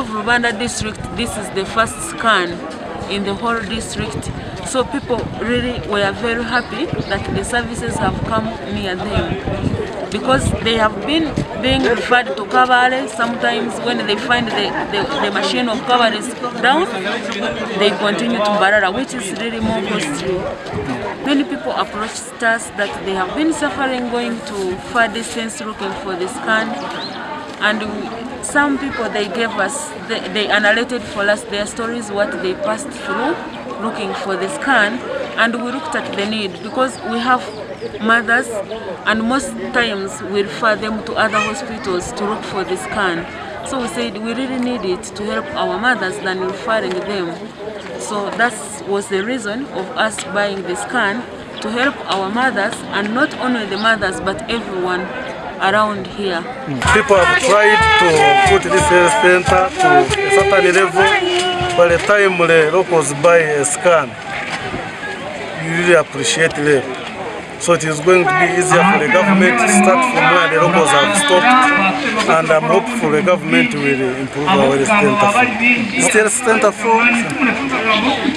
of Rubanda district, this is the first scan in the whole district. So people really were very happy that the services have come near them, because they have been being referred to Kabale. Sometimes when they find the machine of Kabale is down, they continue to Barara, which is really more costly. Many people approached us that they have been suffering going to far distance looking for the scan, and some people they gave us, they narrated for us their stories, what they passed through looking for the scan, and we looked at the need, because we have mothers and most times we refer them to other hospitals to look for the scan. So we said we really need it to help our mothers than referring them. So that was the reason of us buying the scan, to help our mothers, and not only the mothers but everyone around here. People have tried to put this health center to a certain level. By the time the locals buy a scan, you really appreciate them. So it is going to be easier for the government to start from where the locals have stopped, and I'm hopeful the government will improve our health center. Is the health center full?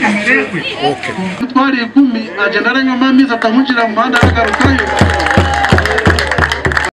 Okay.